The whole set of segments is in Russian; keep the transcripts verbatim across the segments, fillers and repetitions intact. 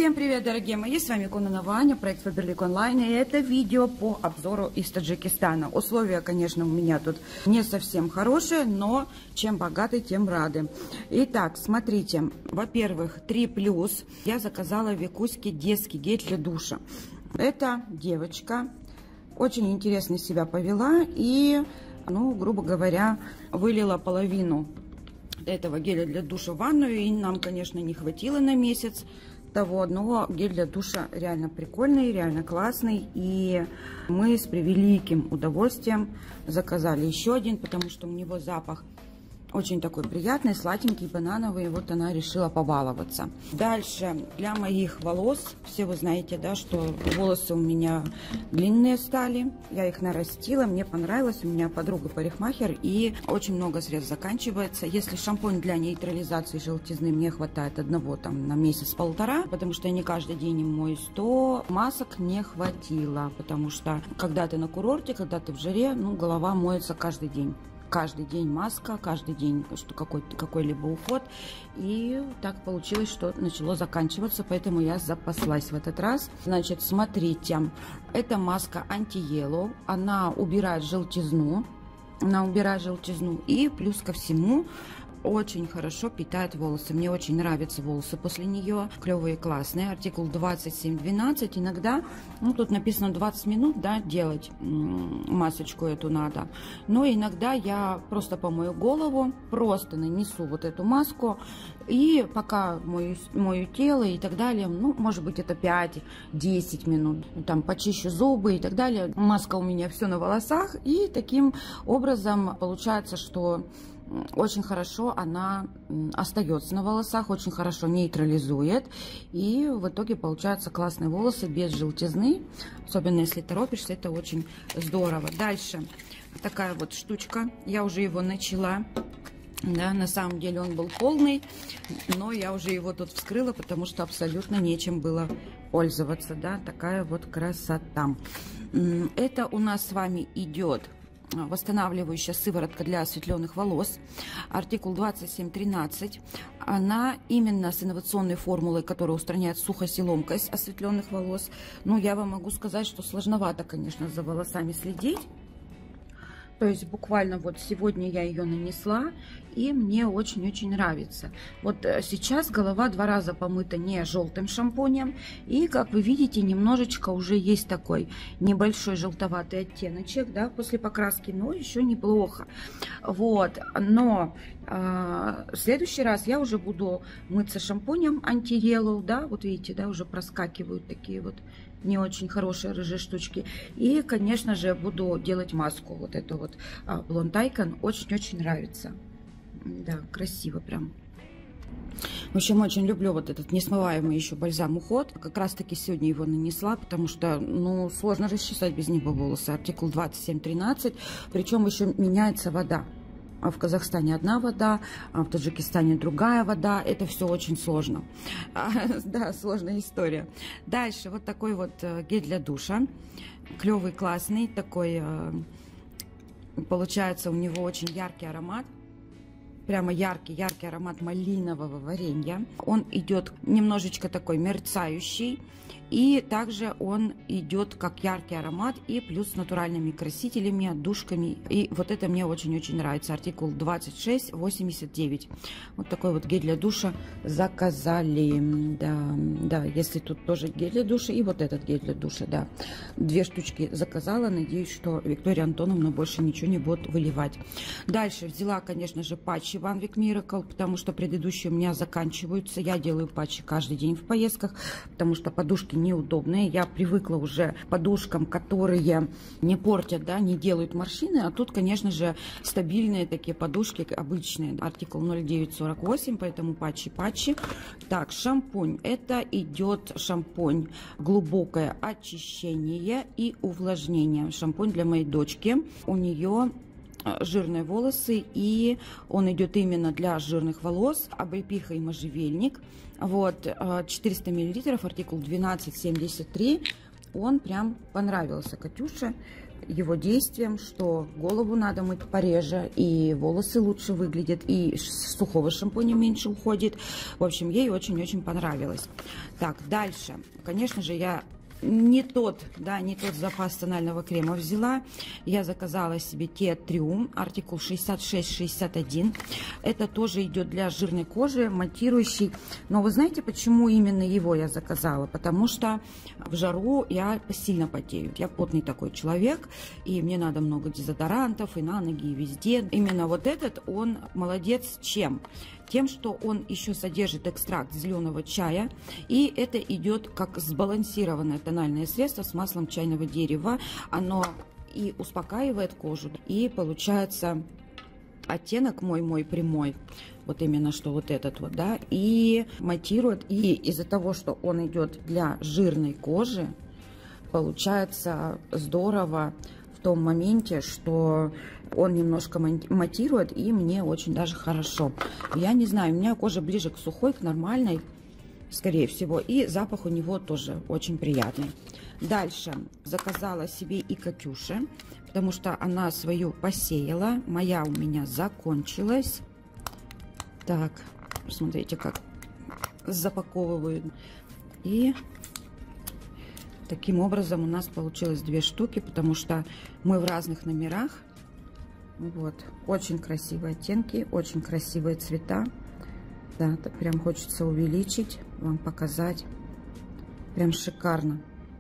Всем привет, дорогие мои, с вами Кононова Аня, проект Фаберлик Онлайн, и это видео по обзору из Таджикистана. Условия, конечно, у меня тут не совсем хорошие, но чем богаты, тем рады. Итак, смотрите, во-первых, три плюс я заказала в Викуське детский гель для душа. Эта девочка очень интересно себя повела и, ну, грубо говоря, вылила половину этого геля для душа в ванную, и нам, конечно, не хватило на месяц того, но гель для душа реально прикольный, реально классный, и мы с превеликим удовольствием заказали еще один, потому что у него запах очень такой приятный, сладенький, банановый, вот она решила побаловаться. Дальше, для моих волос, все вы знаете, да, что волосы у меня длинные стали, я их нарастила, мне понравилось, у меня подруга парикмахер, и очень много средств заканчивается. Если шампунь для нейтрализации желтизны мне хватает одного там на месяц-полтора, потому что я не каждый день им моюсь, то масок не хватило, потому что когда ты на курорте, когда ты в жаре, ну, голова моется каждый день. Каждый день маска, каждый день что какой-то какой-либо уход. И так получилось, что начало заканчиваться, поэтому я запаслась в этот раз. Значит, смотрите, это маска анти-yellow. Она убирает желтизну. Она убирает желтизну. И плюс ко всему очень хорошо питает волосы. Мне очень нравятся волосы после нее. Клевые, классные. Артикул двадцать семь двенадцать. Иногда, ну, тут написано двадцать минут, да, делать масочку эту надо. Но иногда я просто помою голову, просто нанесу вот эту маску. И пока мою, мою тело и так далее, ну, может быть, это пять-десять минут. Там почищу зубы и так далее. Маска у меня все на волосах. И таким образом получается, что очень хорошо она остается на волосах, очень хорошо нейтрализует. И в итоге получаются классные волосы без желтизны. Особенно если торопишься, это очень здорово. Дальше такая вот штучка. Я уже его начала. Да, на самом деле он был полный, но я уже его тут вскрыла, потому что абсолютно нечем было пользоваться. Да, такая вот красота. Это у нас с вами идет восстанавливающая сыворотка для осветленных волос, артикул двадцать семь тринадцать. Она именно с инновационной формулой, которая устраняет сухость и ломкость осветленных волос. Ну, я вам могу сказать, что сложновато, конечно, за волосами следить. То есть буквально вот сегодня я ее нанесла, и мне очень-очень нравится. Вот сейчас голова два раза помыта не желтым шампунем, и, как вы видите, немножечко уже есть такой небольшой желтоватый оттеночек, да, после покраски, но еще неплохо. Вот, но э, в следующий раз я уже буду мыться шампунем анти-yellow, да, вот видите, да, уже проскакивают такие вот не очень хорошие рыжие штучки. И, конечно же, буду делать маску. Вот эту вот Blonde Icon. Очень-очень нравится. Да, красиво прям. В общем, очень люблю вот этот несмываемый еще бальзам уход. Как раз таки сегодня его нанесла, потому что, ну, сложно расчесать без него волосы. Артикул двадцать семь тринадцать. Причем еще меняется вода. А в Казахстане одна вода, а в Таджикистане другая вода. Это все очень сложно. А, да, сложная история. Дальше вот такой вот гель для душа. Клевый, классный. Такой, получается, у него очень яркий аромат. Прямо яркий-яркий аромат малинового варенья. Он идет немножечко такой мерцающий. И также он идет как яркий аромат и плюс с натуральными красителями, отдушками. И вот это мне очень-очень нравится. Артикул двадцать шесть восемьдесят девять. Вот такой вот гель для душа заказали. Да, да, если тут тоже гель для душа и вот этот гель для душа, да. Две штучки заказала. Надеюсь, что Виктория Антоновна больше ничего не будет выливать. Дальше взяла, конечно же, патчи One Week Miracle, потому что предыдущие у меня заканчиваются. Я делаю патчи каждый день в поездках, потому что подушки неудобные. Я привыкла уже к подушкам, которые не портят, да, не делают морщины. А тут, конечно же, стабильные такие подушки, обычные. Артикул ноль девять сорок восемь, поэтому патчи-патчи. Так, шампунь. Это идет шампунь глубокое очищение и увлажнение. Шампунь для моей дочки. У нее жирные волосы, и он идет именно для жирных волос. Облепиха и можжевельник. Вот, четыреста миллилитров, артикул двенадцать семьдесят три. Он прям понравился Катюше. его действием, что голову надо мыть пореже, и волосы лучше выглядят, и сухого шампуня меньше уходит. В общем, ей очень-очень понравилось. Так, дальше. Конечно же, я не тот, да, не тот запас тонального крема взяла. Я заказала себе Tea Trium, артикул шестьдесят шесть шестьдесят один. Это тоже идет для жирной кожи, матирующий. Но вы знаете, почему именно его я заказала? Потому что в жару я сильно потею. Я потный такой человек, и мне надо много дезодорантов, и на ноги, и везде. Именно вот этот, он молодец чем? Тем, что он еще содержит экстракт зеленого чая, и это идет как сбалансированное тональное средство с маслом чайного дерева. Оно и успокаивает кожу, и получается оттенок мой-мой прямой, вот именно что вот этот вот, да, и матирует, и из-за того, что он идет для жирной кожи, получается здорово в том моменте, что он немножко матирует, и мне очень даже хорошо. Я не знаю, у меня кожа ближе к сухой, к нормальной, скорее всего, и запах у него тоже очень приятный. Дальше заказала себе и Катюше, потому что она свою посеяла, моя у меня закончилась. Так, смотрите, как запаковывают. И таким образом у нас получилось две штуки, потому что мы в разных номерах. Вот, очень красивые оттенки, очень красивые цвета. Да, это прям хочется увеличить, вам показать. Прям шикарно.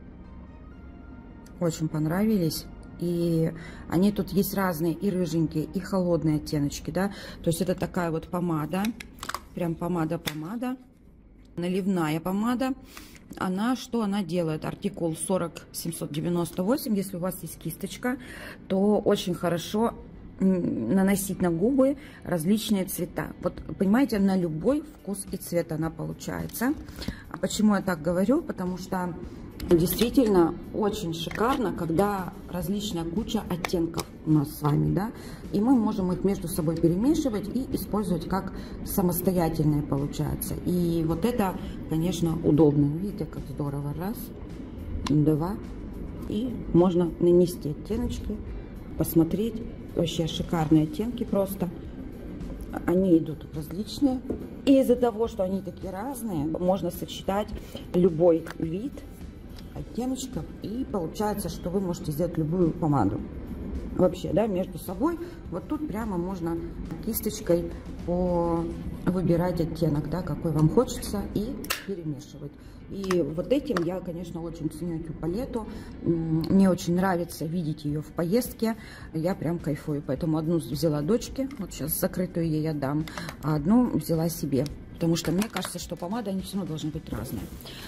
Очень понравились. И они тут есть разные, и рыженькие, и холодные оттеночки, да. То есть это такая вот помада, прям помада-помада, наливная помада. Она, что она делает? Артикул сорок семьсот девяносто восемь. Если у вас есть кисточка, то очень хорошо наносить на губы различные цвета. Вот, понимаете, на любой вкус и цвет она получается. А почему я так говорю? Потому что действительно очень шикарно, когда различная куча оттенков у нас с вами, да, и мы можем их между собой перемешивать и использовать как самостоятельные, получается. И вот это, конечно, удобно. Видите, как здорово. Раз, два, и можно нанести оттеночки, посмотреть. Вообще шикарные оттенки просто. Они идут различные. И из-за того, что они такие разные, можно сочетать любой вид оттеночков. И получается, что вы можете сделать любую помаду. Вообще, да, между собой. Вот тут прямо можно кисточкой по... выбирать оттенок, да, какой вам хочется, и перемешивать. И вот этим я, конечно, очень ценю эту палету. Мне очень нравится видеть ее в поездке. Я прям кайфую. Поэтому одну взяла дочке, вот сейчас закрытую ей отдам, а одну взяла себе. Потому что мне кажется, что помады, они все равно должны быть разные.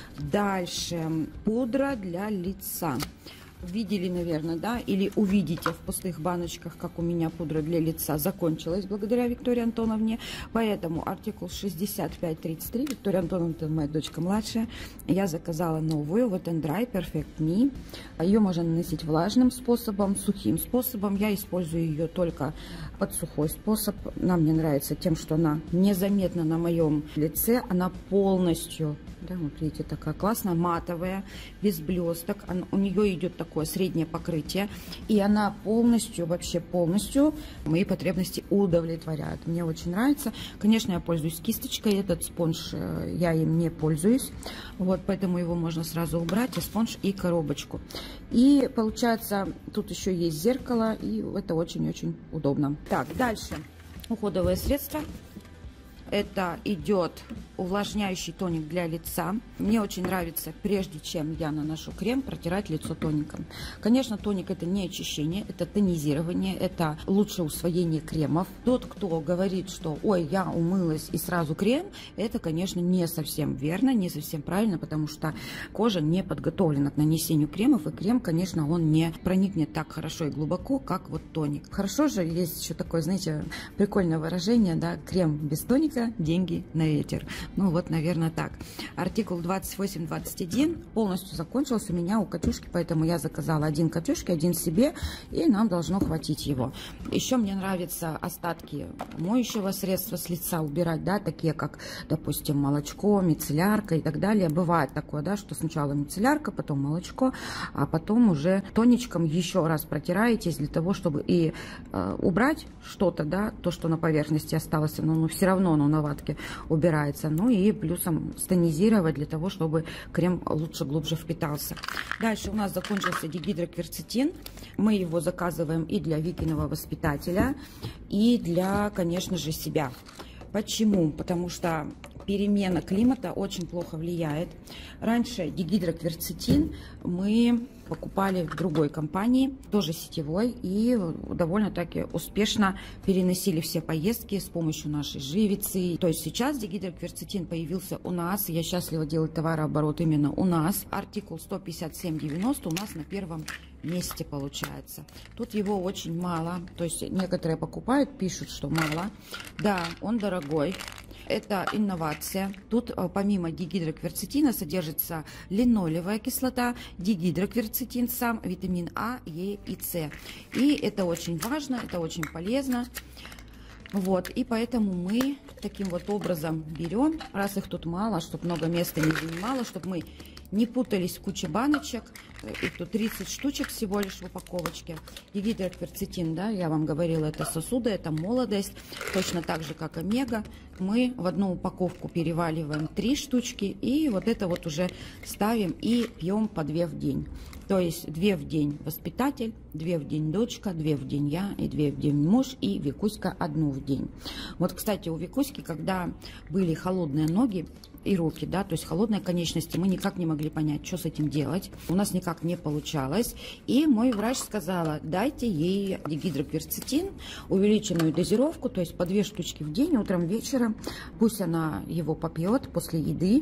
Дальше пудра для лица. Видели, наверное, да, или увидите в пустых баночках, как у меня пудра для лица закончилась благодаря Виктории Антоновне. Поэтому артикул шестьдесят пять тридцать три, Виктория Антоновна, это моя дочка младшая, я заказала новую, вот and Dry Perfect Me. Ее можно наносить влажным способом, сухим способом. Я использую ее только под сухой способ. Нам мне нравится тем, что она незаметна на моем лице, она полностью... Да, вот видите, такая классная, матовая, без блесток. Она, у нее идет такое среднее покрытие. И она полностью, вообще полностью мои потребности удовлетворяет. Мне очень нравится. Конечно, я пользуюсь кисточкой. Этот спонж я им не пользуюсь. Вот, поэтому его можно сразу убрать. И спонж, и коробочку. И получается, тут еще есть зеркало. И это очень-очень удобно. Так, дальше. Уходовое средство. Это идет увлажняющий тоник для лица. Мне очень нравится, прежде чем я наношу крем, протирать лицо тоником. Конечно, тоник это не очищение, это тонизирование, это лучшее усвоение кремов. Тот, кто говорит, что ой, я умылась и сразу крем, это, конечно, не совсем верно, не совсем правильно, потому что кожа не подготовлена к нанесению кремов, и крем, конечно, он не проникнет так хорошо и глубоко, как вот тоник. Хорошо же, есть еще такое, знаете, прикольное выражение, да, крем без тоника только деньги на ветер. Ну вот, наверное, так. Артикул двадцать восемь двадцать один полностью закончился у меня у Катюшки, поэтому я заказала один Катюшке, один себе, и нам должно хватить его. Еще мне нравятся остатки моющего средства с лица убирать, да, такие как, допустим, молочко, мицеллярка и так далее. Бывает такое, да, что сначала мицеллярка, потом молочко, а потом уже тоничком еще раз протираетесь для того, чтобы и э, убрать что-то, да, то, что на поверхности осталось, но, но все равно оно на ватке убирается. Ну и плюсом стонизировать для того, чтобы крем лучше, глубже впитался. Дальше у нас закончился дигидрокверцетин. Мы его заказываем и для Викиного воспитателя, и для, конечно же, себя. Почему? Потому что перемена климата очень плохо влияет. Раньше дигидрокверцетин мы покупали в другой компании, тоже сетевой, и довольно-таки успешно переносили все поездки с помощью нашей живицы. То есть сейчас дигидрокверцетин появился у нас, я счастлива делать товарооборот именно у нас. Артикул сто пятьдесят семь девяносто у нас на первом месте получается. Тут его очень мало, то есть некоторые покупают, пишут, что мало. Да, он дорогой. Это инновация. Тут помимо дигидрокверцетина содержится линолевая кислота, дигидрокверцетин сам, витамин А, Е и С. И это очень важно, это очень полезно. Вот, и поэтому мы таким вот образом берем, раз их тут мало, чтобы много места не занимало, чтобы мы не путались в куче баночек. Их тут тридцать штучек всего лишь в упаковочке. Дигидрокверцетин, да, я вам говорила, это сосуды, это молодость. Точно так же, как омега. Мы в одну упаковку переваливаем три штучки. И вот это вот уже ставим и пьем по две в день. То есть две в день воспитатель, две в день дочка, две в день я и две в день муж, и Викуська одну в день. Вот, кстати, у Викуськи, когда были холодные ноги и руки, да, то есть холодные конечности, мы никак не могли понять, что с этим делать. У нас никак не получалось. И мой врач сказала, дайте ей дигидрокверцетин, увеличенную дозировку, то есть по две штучки в день, утром, вечером. Пусть она его попьет после еды,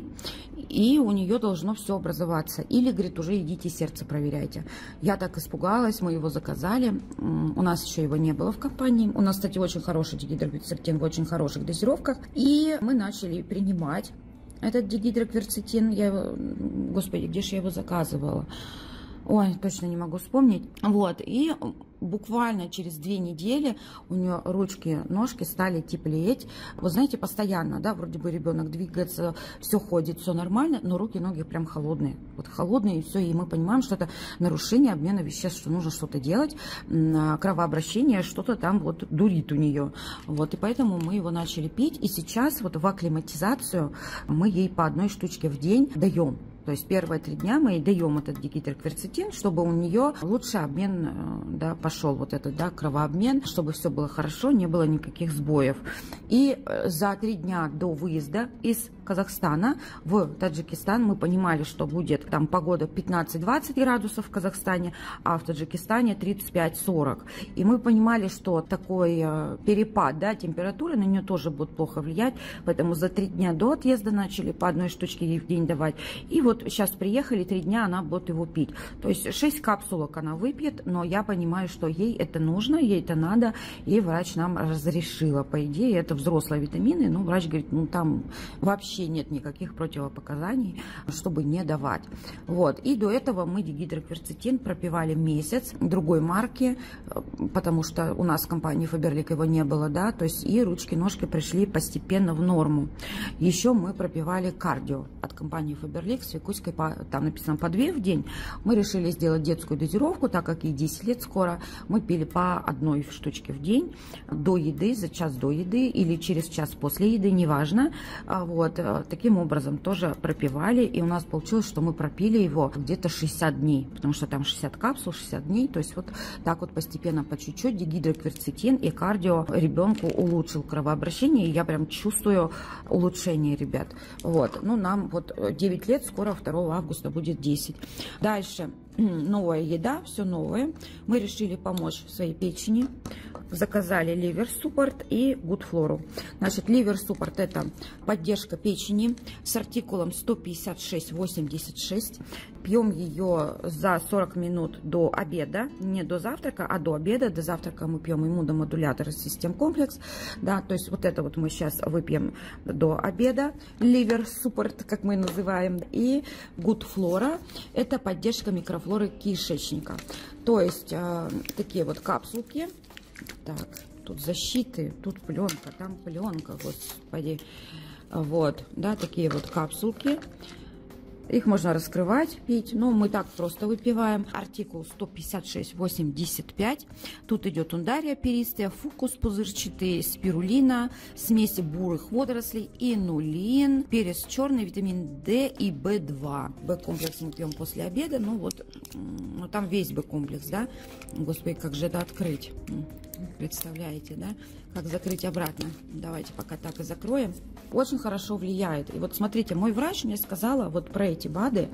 и у нее должно все образоваться. Или, говорит, уже идите сердце проверяйте. Я так испугалась, мы его заказали. У нас еще его не было в компании. У нас, кстати, очень хороший дигидрокверцетин в очень хороших дозировках. И мы начали принимать этот дигидрокверцетин. Я его, господи, где же я его заказывала? Ой, точно не могу вспомнить. Вот, и буквально через две недели у нее ручки, ножки стали теплеть. Вы знаете, постоянно, да, вроде бы ребенок двигается, все ходит, все нормально, но руки, ноги прям холодные. Вот холодные, и все, и мы понимаем, что это нарушение обмена веществ, что нужно что-то делать, кровообращение, что-то там вот дурит у нее. Вот, и поэтому мы его начали пить, и сейчас вот в акклиматизацию мы ей по одной штучке в день даем. То есть первые три дня мы ей даем этот дигидрокверцетин, чтобы у нее лучше обмен, да, пошел, вот этот, да, кровообмен, чтобы все было хорошо, не было никаких сбоев. И за три дня до выезда из Казахстана в Таджикистан мы понимали, что будет там погода пятнадцать-двадцать градусов в Казахстане, а в Таджикистане тридцать пять сорок. И мы понимали, что такой перепад, да, температуры на нее тоже будет плохо влиять, поэтому за три дня до отъезда начали по одной штучке ей в день давать. И вот сейчас приехали, три дня она будет его пить. То есть шесть капсулок она выпьет, но я понимаю, что ей это нужно, ей это надо, и врач нам разрешила. По идее, это взрослые витамины, но врач говорит, ну там вообще нет никаких противопоказаний, чтобы не давать. Вот. И до этого мы дигидрокверцетин пропивали месяц другой марки, потому что у нас в компании Faberlic его не было, да, то есть и ручки-ножки пришли постепенно в норму. Еще мы пропивали кардио от компании Faberlic с Викуськой, там написано по две в день. Мы решили сделать детскую дозировку, так как ей десять лет скоро. Мы пили по одной штучке в день до еды, за час до еды или через час после еды, неважно. Вот. Таким образом тоже пропивали, и у нас получилось, что мы пропили его где-то шестьдесят дней, потому что там шестьдесят капсул, шестьдесят дней, то есть вот так вот постепенно, по чуть-чуть дигидрокверцетин и кардио ребенку улучшил кровообращение, и я прям чувствую улучшение, ребят. Вот. Ну, нам вот девять лет, скоро второго августа будет десять. Дальше. новая еда, все новое. Мы решили помочь своей печени. Заказали ливер суппорт и Good Flora. Значит, ливер суппорт — это поддержка печени с артикулом сто пятьдесят шесть восемьдесят шесть. Пьем ее за сорок минут до обеда, не до завтрака, а до обеда. До завтрака мы пьем иммуномодулятор систем комплекс. Да, то есть вот это вот мы сейчас выпьем до обеда. Ливер суппорт, как мы называем. И Good Flora — это поддержка микрофлоры кишечника. То есть э, такие вот капсулки. Так, тут защиты, тут пленка, там пленка, господи. Вот, да, такие вот капсулки. Их можно раскрывать, пить, но мы так просто выпиваем. Артикул сто пятьдесят шесть восемьдесят пять. Тут идет ундария перистая, фукус пузырчатый, спирулина, смеси бурых водорослей, инулин, перец черный, витамин D и бэ два. Б-комплекс мы пьем после обеда, ну вот, ну там весь Б-комплекс, да. Господи, как же это открыть? Представляете, да? Как закрыть обратно? Давайте пока так и закроем. Очень хорошо влияет. И вот смотрите, мой врач мне сказала вот про эти БАДы,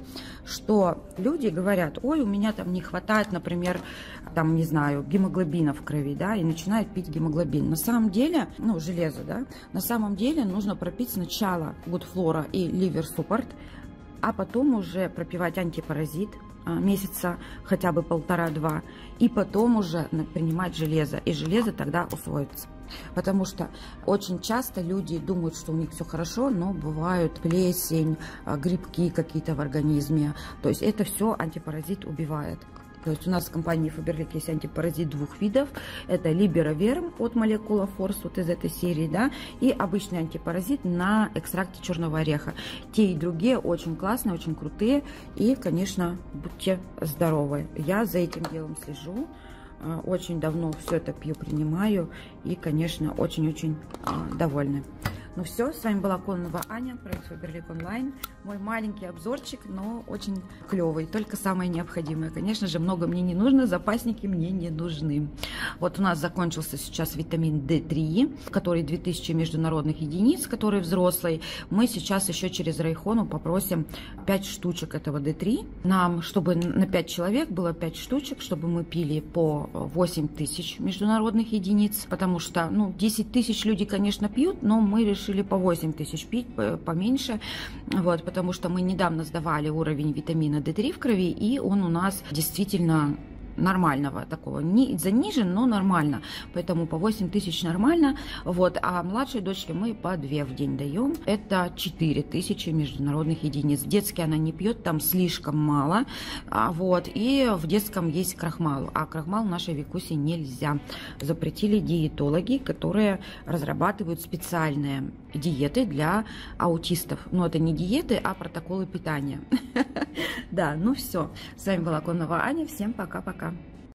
что люди говорят: ой, у меня там не хватает, например, там, не знаю, гемоглобина в крови, да, и начинают пить гемоглобин. На самом деле, ну, железо, да, на самом деле нужно пропить сначала Good Flora и ливер суппорт, а потом уже пропивать антипаразит месяца хотя бы полтора-два, и потом уже принимать железо, и железо тогда усвоится. Потому что очень часто люди думают, что у них все хорошо, но бывают плесень, грибки какие-то в организме. То есть это все антипаразит убивает. То есть у нас в компании Faberlic есть антипаразит двух видов. Это Liberoverm от Molecular Force, вот из этой серии, да, и обычный антипаразит на экстракте черного ореха. Те и другие очень классные, очень крутые. И, конечно, будьте здоровы. Я за этим делом слежу. Очень давно все это пью, принимаю. И, конечно, очень-очень довольна. Ну все, с вами была Кононова Аня, проект Faberlic Online. Мой маленький обзорчик, но очень клевый, только самое необходимое. Конечно же, много мне не нужно, запасники мне не нужны. Вот у нас закончился сейчас витамин дэ три, который две тысячи международных единиц, который взрослый. Мы сейчас еще через Райхону попросим пять штучек этого дэ три. Нам, чтобы на пять человек было пять штучек, чтобы мы пили по восемь тысяч международных единиц, потому что, ну, десять тысяч люди, конечно, пьют, но мы решили решили по восемь тысяч пить, поменьше, вот, потому что мы недавно сдавали уровень витамина дэ три в крови, и он у нас действительно нормального такого, не занижен, но нормально, поэтому по восемь тысяч нормально, вот, а младшей дочке мы по две в день даем, это четыре тысячи международных единиц. Детский она не пьет, там слишком мало, а, вот, и в детском есть крахмал, а крахмал нашей Викусе нельзя, запретили диетологи, которые разрабатывают специальные диеты для аутистов, но это не диеты, а протоколы питания. Да, ну все, с вами была Кононова Аня, всем пока-пока.